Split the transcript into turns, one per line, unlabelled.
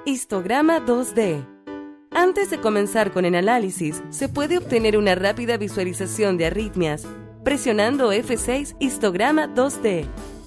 Histograma 2D. Antes de comenzar con el análisis, se puede obtener una rápida visualización de arritmias presionando F6 Histograma 2D.